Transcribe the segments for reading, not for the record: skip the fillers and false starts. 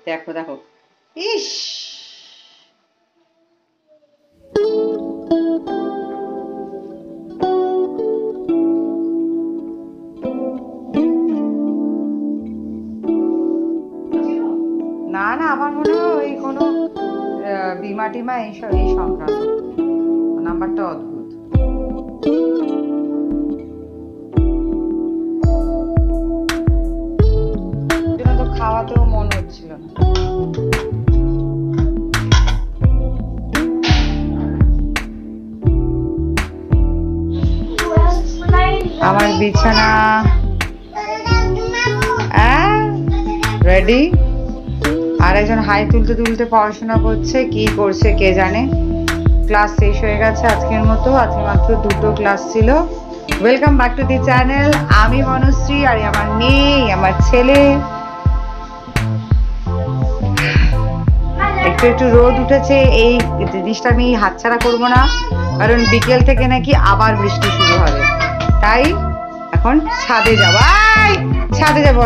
দেখো দেখো, ইস না না, আমার মনে হয় ওই কোনো বিমা টিমা এইসব এই সংক্রান্ত। নাম্বারটা অদ্ভুত। তো খাওয়াতেও মন হচ্ছিল না। আমার বিছানা রেডি। আর একজন হাই তুলতে তুলতে পড়াশোনা করছে, কি করছে কে জানে। ক্লাস শেষ হয়ে গেছে আজকের মতো, আজকে মাত্র 2টো ক্লাস ছিল। Welcome back to the channel. আমি মনশ্রী, আর আমার মেয়ে, আমার ছেলে। একটু একটু রোদ উঠেছে, এই জিনিসটা আমি হাতছাড়া করবো না, কারণ বিকেল থেকে নাকি আবার বৃষ্টি শুরু হবে। তাই এখন ছাদে যাবো, ছাদে যাবো।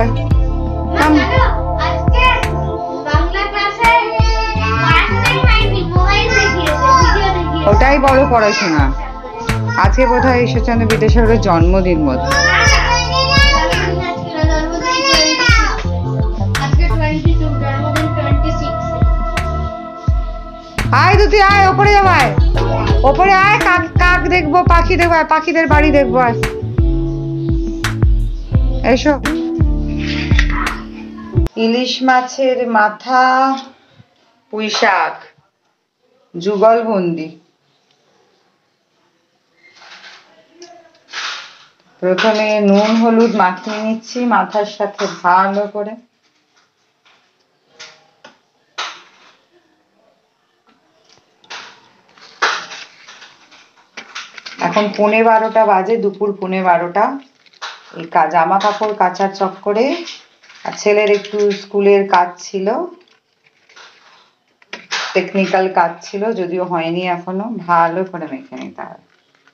ওটাই বড় পড়াশোনা। আজকে বোধহয় ঈশ্বরচন্দ্র বিদ্যাসাগরের জন্মদিন মতো। আয় দুটি আয়, ওপরে যাবায়, ওপরে আয়। কাক দেখবো, পাখি দেখবো, পাখিদের বাড়ি দেখবো। আয় এসো। ইলিশ মাছের মাথা, পুঁই শাক, যুগলবন্দি। প্রথমে নুন হলুদ মাখিয়ে নিচ্ছি মাথার সাথে ভালো করে। এখন 12:15 বাজে, দুপুর 12:15। এই জামা কাপড় কাচার চক্করে, আর ছেলের একটু স্কুলের কাজ ছিল, টেকনিক্যাল কাজ ছিল, যদিও হয়নি এখনো। ভালো করে মেখে নিতে হবে।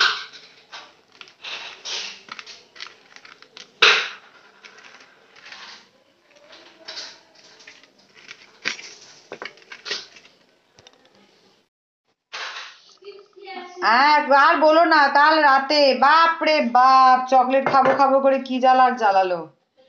আর বলো না, কাল রাতে বাপরে বাপ চকলেট খাবো খাবো করে কি জ্বালার জ্বালালো।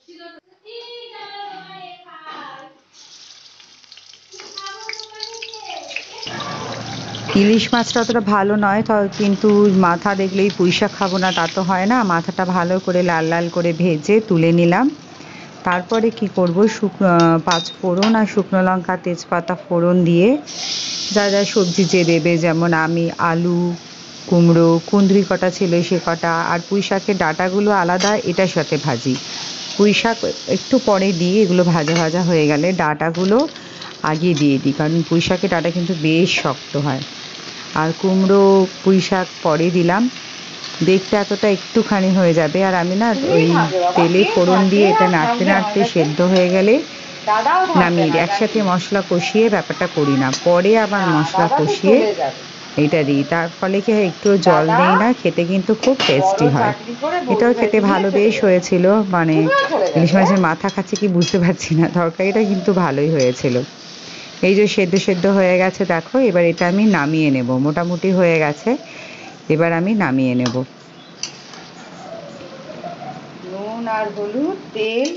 ইলিশ মাছটা অতটা ভালো নয়, কিন্তু মাথা দেখলেই পুঁই শাক খাবো না তা তো হয় না। মাথাটা ভালো করে লাল লাল করে ভেজে তুলে নিলাম। তারপরে কি করব, পাঁচ ফোড়ন আর শুকনো লঙ্কা তেজপাতা ফোড়ন দিয়ে যা যা সবজি যে দেবে, যেমন আমি আলু, কুমড়ো, কুঁদরি কটা ছিল সে কটা, আর পুঁই শাকের ডাঁটাগুলো আলাদা এটার সাথে ভাজি। পুঁই শাক একটু পরে দিই, এগুলো ভাজা ভাজা হয়ে গেলে ডাঁটাগুলো আগে দিয়ে দিই, কারণ পুঁই শাকের ডাঁটা কিন্তু বেশ শক্ত হয়। আর কুমড়ো পুঁই শাক পরে দিলাম। দেখতে এতটা একটুখানি হয়ে যাবে, আর আমি না ওই তেলে ফোড়ন দিয়ে এটা নাড়তে নাড়তে সেদ্ধ হয়ে গেলে নামিয়ে একসাথে মশলা কষিয়ে ব্যাপারটা করি না, পরে আবার মশলা কষিয়ে এটা দিই। তার ফলে কি হয়, একটু জল দেই না, খেতে কিন্তু খুব টেস্টি হয়। এটাও খেতে ভালো বেশ হয়েছিল। মানে ইলিশ মাছের মাথা খাচ্ছি কি বুঝতে পারছি না, তরকারিটা কিন্তু ভালোই হয়েছিল। এই যে সেদ্ধ সেদ্ধ হয়ে গেছে দেখো, এবার এটা আমি নামিয়ে নেব। মোটামুটি হয়ে গেছে, এবার আমি নামিয়ে নেব। নুন আর হলুদ, তেল,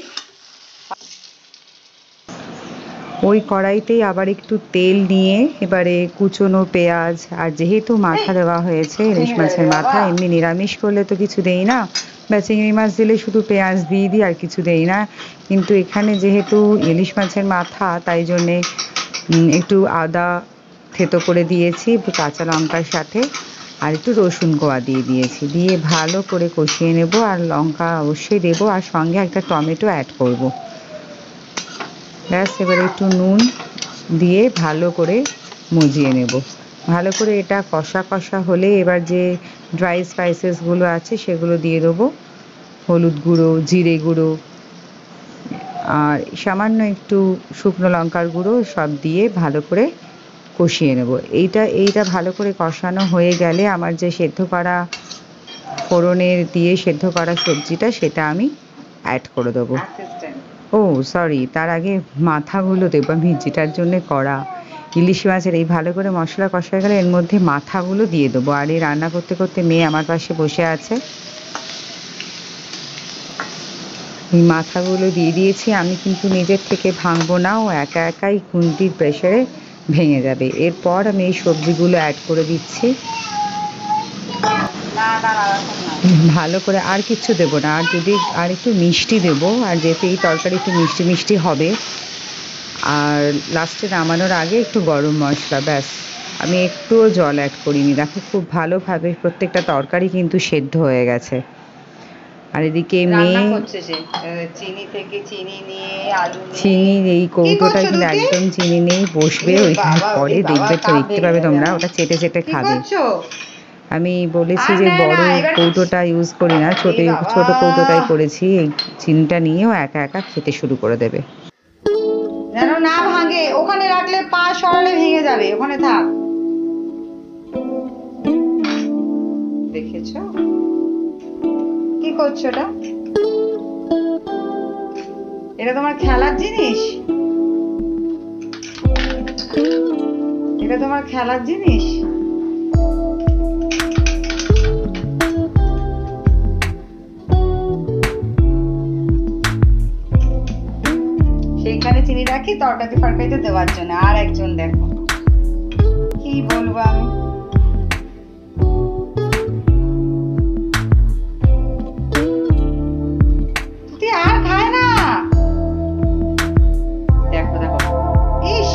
ওই কড়াইতেই আবার একটু তেল নিয়ে এবারে কুচনো পেঁয়াজ, আর যেহেতু মাথা দেওয়া হয়েছে ইলিশ মাছের মাথা, এমনি নিরামিষ করলে তো কিছু দেই না, বা চিংড়ি মাছ দিলে শুধু পেঁয়াজ দিয়ে দিই, আর কিছু দেই না। কিন্তু এখানে যেহেতু ইলিশ মাছের মাথা, তাই জন্যে একটু আদা থেতো করে দিয়েছি কাঁচা লঙ্কার সাথে, আর একটু রসুন কোয়া দিয়ে দিয়েছি, দিয়ে ভালো করে কষিয়ে নেব। আর লঙ্কা অবশ্যই দেবো, আর সঙ্গে একটা টমেটো অ্যাড করব। ব্যাস, এবারে একটু নুন দিয়ে ভালো করে মজিয়ে নেব। ভালো করে এটা কষা কষা হলে এবার যে ড্রাই স্পাইসেসগুলো আছে সেগুলো দিয়ে দেবো। হলুদ গুঁড়ো, জিরে গুঁড়ো, আর সামান্য একটু শুকনো লঙ্কার গুঁড়ো, সব দিয়ে ভালো করে কষিয়ে নেব। এইটা ভালো করে কষানো হয়ে গেলে আমার যে সেদ্ধ করা ফোড়নের দিয়ে সেদ্ধ করা সবজিটা, সেটা আমি অ্যাড করে দেবো। ও সরি, তার আগে মাথাগুলো দেবো আমি, যেটার জন্য করা ইলিশ মাছের। এই ভালো করে মশলা কষা গেলে এর মধ্যে মাথাগুলো দিয়ে দেবো। আর এই রান্না করতে করতে মেয়ে আমার পাশে বসে আছে, এই মাথাগুলো দিয়ে দিয়েছি। আমি কিন্তু নিজের থেকে ভাঙবো না, ও একা একাই খুন্তির প্রেসারে ভেঙে যাবে। এরপর আমি এই সবজিগুলো অ্যাড করে দিচ্ছি। ভালো করে আর কিচ্ছু দেবো না, আর যদি আর একটু মিষ্টি দেবো, আর যেহেতু এই তরকারি একটু মিষ্টি মিষ্টি হবে। আর লাস্টে নামানোর আগে একটু গরম মশলা, ব্যাস। আমি একটুও জল অ্যাড করিনি। দেখো খুব ভালোভাবে প্রত্যেকটা তরকারি কিন্তু সেদ্ধ হয়ে গেছে। আর এদিকে মেয়ে চিনি থেকে চিনি নিয়ে আলু চিনির এই কৌটোটা কিন্তু একদম চিনি নেই, বসবে ওইখানে, পরে দেখবে তো, দেখতে পাবে তোমরা, ওটা চেটে চেটে খাবে। আমি বলেছি যে বড় কৌটোটা ইউজ করি না, ছোট ছোট কৌটোটাই করেছি। এই চিনিটা নিয়েও একা একা খেতে শুরু করে দেবে। যেন না ভাঙে, ওখানে রাখলে পা সরালে ভেঙে যাবে, ওখানে থাক। দেখেছো কি করছো? এটা এটা তোমার খেলার জিনিস, এটা তোমার খেলার জিনিস। সেইখানে চিনি রাখি তরকারি ফরকারিতে দেওয়ার জন্য। আর একজন দেখো কি বলবো আমি, আর খায় না। দেখো দেখো, ইস,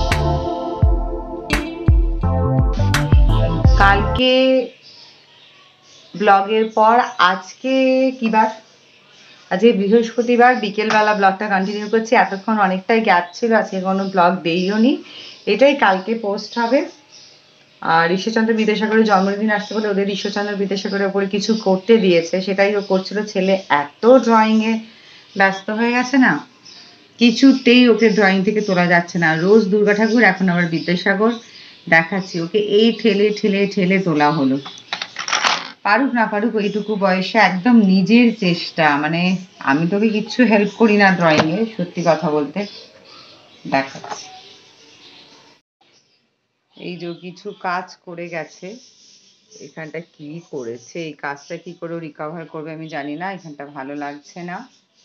কালকে ব্লগের পর আজকে কি বার? আজকে বৃহস্পতিবার, বিকেলবেলা ব্লগটা কন্টিনিউ করছি। এতক্ষণ অনেকটাই গ্যাপ ছিল, আজকে কোনো ব্লগ দেইও নি, এটাই কালকে পোস্ট হবে। আর ঈশ্বরচন্দ্র বিদ্যাসাগরের জন্মদিন আসতে বলে ওদের ঈশ্বরচন্দ্র বিদ্যাসাগরের ওপরে কিছু করতে দিয়েছে, সেটাই ও করছিল। ছেলে এত ড্রয়িংয়ে ব্যস্ত হয়ে গেছে না, কিছুতেই ওকে ড্রয়িং থেকে তোলা যাচ্ছে না। রোজ দুর্গা ঠাকুর, এখন আবার বিদ্যাসাগর দেখাচ্ছি ওকে, এই ঠেলে ঠেলে ঠেলে তোলা হলো। পারুক না পারুক, ওইটুকু বয়সে একদম নিজের চেষ্টা, মানে আমি তোকে কিচ্ছু হেল্প করি না ড্রয়িংয়ে, সত্যি কথা বলতে। দেখাচ্ছি, এই যে কিছু কাজ করে গেছে, এখানটা কি করেছে, এই কাজটা কি করে রিকভার করবে আমি জানি না। এখানটা ভালো লাগছে না।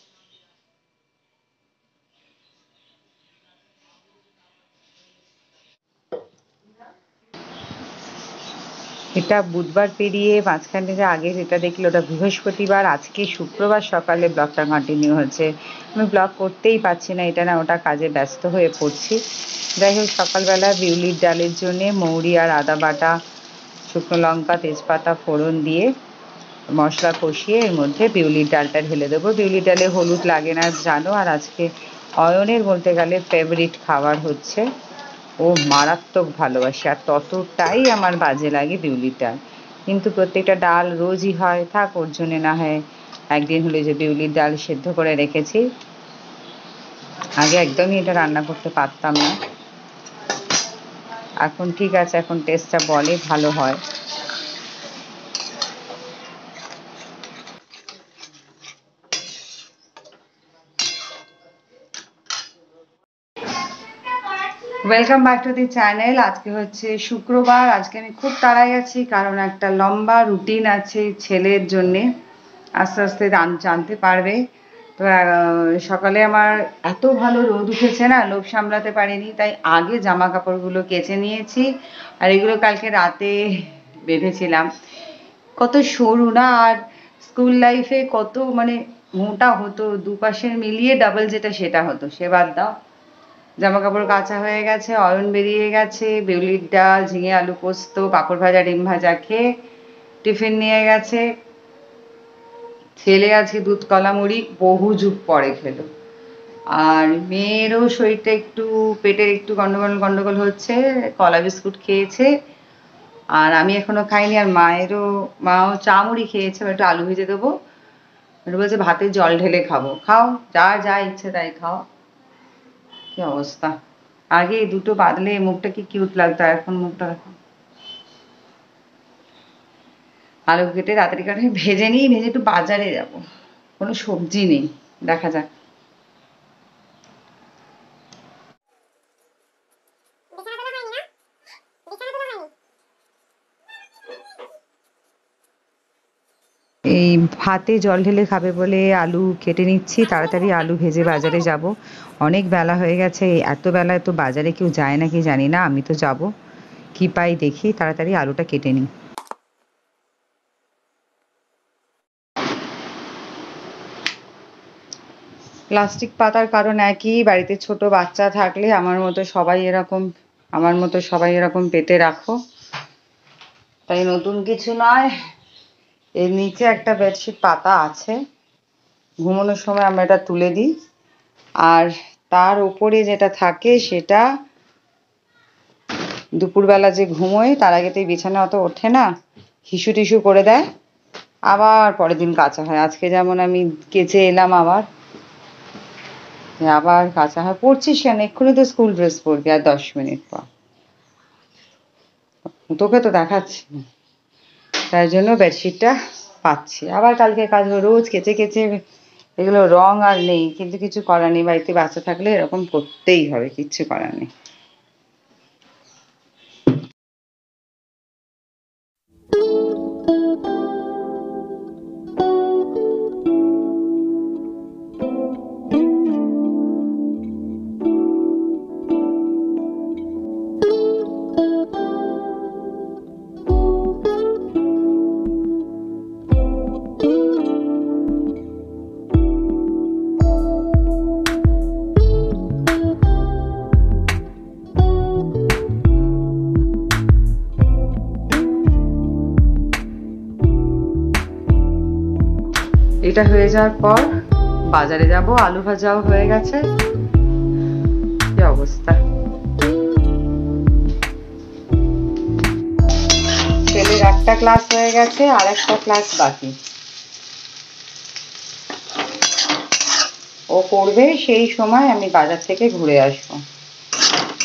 এটা বুধবার পেরিয়ে মাঝখানে যে আগে যেটা দেখলে ওটা বৃহস্পতিবার, আজকে শুক্রবার সকালে ব্লগটা কন্টিনিউ হচ্ছে। আমি ব্লগ করতেই পারছি না, এটা না ওটা কাজে ব্যস্ত হয়ে পড়ছি। যাই হোক, সকালবেলা বিউলির ডালের জন্যে মৌরি আর আদা বাটা, শুকনো লঙ্কা তেজপাতা ফোড়ন দিয়ে মশলা কষিয়ে এর মধ্যে বিউলির ডালটা ঢেলে দেবো। বিউলির ডালে হলুদ লাগে না জানো। আর আজকে অয়নের বলতে গেলে ফেভারিট খাবার হচ্ছে, ও মারাত্মক ভালোবাসে, আর ততটাই আমার বাজে লাগে বিউলির ডাল। কিন্তু প্রত্যেকটা ডাল রোজই হয়, থাক ওর জন্যে না হয় একদিন হলে যে বিউলির ডাল সেদ্ধ করে রেখেছি। আগে একদমই এটা রান্না করতে পারতাম না, এখন ঠিক আছে, এখন টেস্টটা বলে ভালো হয়। Welcome back to the channel. আজকে হচ্ছে শুক্রবার, আজকে আমি খুব তাড়াই আছি, কারণ একটা লম্বা রুটিন আছে ছেলের জন্যে, আস্তে আস্তে জানতে পারবে। তো সকালে আমার এত ভালো রোদ উঠেছে না, লোভ সামলাতে পারিনি, তাই আগে জামা কাপড়গুলো কেচে নিয়েছি। আর এগুলো কালকে রাতে বেঁধেছিলাম। কত সরু না, আর স্কুল লাইফে কত মানে মোটা হতো, দুপাশের মিলিয়ে ডাবল যেটা সেটা হতো, সে বাদ দাও। জামা কাপড় কাচা হয়ে গেছে, অয়ন বেরিয়ে গেছে, বিউলির ডাল ঝিঙে আলু পোস্ত পাঁপড় ভাজা ডিম ভাজা খেয়ে টিফিন নিয়ে গেছে। ছেলে আজকে দুধ কলা মুড়ি বহু যুগ পরে খেলো। আর মেয়েরও শরীরটা একটু, পেটের একটু গন্ডগোল গন্ডগোল হচ্ছে, কলা বিস্কুট খেয়েছে। আর আমি এখনো খাইনি। আর মাও চা মুড়ি খেয়েছে, একটু আলু ভেজে দেবো, একটু বলছে ভাতে জল ঢেলে খাবো। খাও, যা যা ইচ্ছে তাই খাও। কি অবস্থা, আগে এই দুটো বাদলে মুখটা কি কিউট লাগতো, এখন মুখটা দেখো। আলু কেটে তাড়াতাড়ি ভেজে নিই, ভেজে একটু বাজারে যাব, কোনো সবজি নেই, দেখা যাক। ভাতে জল ঢেলে খাবে বলে আলু কেটে নিচ্ছি, তাড়াতাড়ি আলু ভেজে বাজারে যাব। অনেক বেলা হয়ে গেছে, এত বেলায় তো বাজারে কেউ যায় নাকি জানি না, আমি তো যাব। কি পাই দেখি, তাড়াতাড়ি আলুটা কেটে নিই। প্লাস্টিক পাতার কারণ একই, বাড়িতে ছোট বাচ্চা থাকলে আমার মতো সবাই এরকম পেতে রাখো। তাই নতুন কিছু নয়। এর নিচে একটা বেডশিট পাতা আছে, ঘুমানোর সময় আমরা এটা তুলে দিই। আর তার উপরে যেটা থাকে সেটা দুপুরবেলা যে ঘুমোয় তার আগে তো এই বিছানা অত ওঠে না, হিসু টিসু করে দেয়, আবার পরের দিন কাচা হয়। আজকে যেমন আমি কেচে এলাম, আবার কাচা হয়। পড়ছিস কেন? এক্ষুনি তো স্কুল ড্রেস পরবি আর 10 মিনিট পর। তোকে তো দেখাচ্ছি না, তাই জন্য বেডশিটটা পাচ্ছি। আবার কালকে কাচবো, রোজ কেচে কেচে এগুলো রং আর নেই, কিন্তু কিছু করার নেই, বাড়িতে বাচ্চা থাকলে এরকম করতেই হবে, কিচ্ছু করার নেই। এটা হয়ে যাওয়ার পর বাজারে যাব। আলু ভাজাও হয়ে গেছে। কি অবস্থা! ছেলের একটা ক্লাস হয়ে গেছে, আর একটা ক্লাস বাকি। ও করবে, সেই সময় আমি বাজার থেকে ঘুরে আসবো।